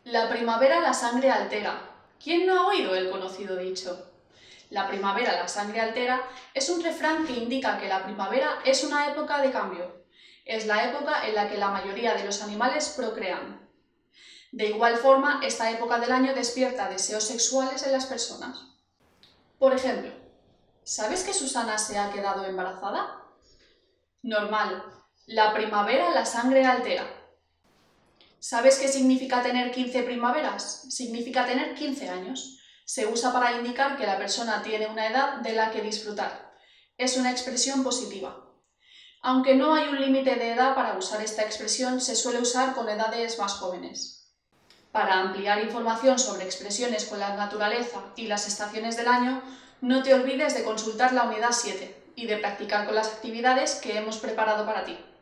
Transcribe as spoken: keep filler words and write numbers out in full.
La primavera la sangre altera. ¿Quién no ha oído el conocido dicho? La primavera la sangre altera es un refrán que indica que la primavera es una época de cambio. Es la época en la que la mayoría de los animales procrean. De igual forma, esta época del año despierta deseos sexuales en las personas. Por ejemplo, ¿sabes que Susana se ha quedado embarazada? Normal. La primavera la sangre altera. ¿Sabes qué significa tener quince primaveras? Significa tener quince años. Se usa para indicar que la persona tiene una edad de la que disfrutar. Es una expresión positiva. Aunque no hay un límite de edad para usar esta expresión, se suele usar con edades más jóvenes. Para ampliar información sobre expresiones con la naturaleza y las estaciones del año, no te olvides de consultar la unidad siete y de practicar con las actividades que hemos preparado para ti.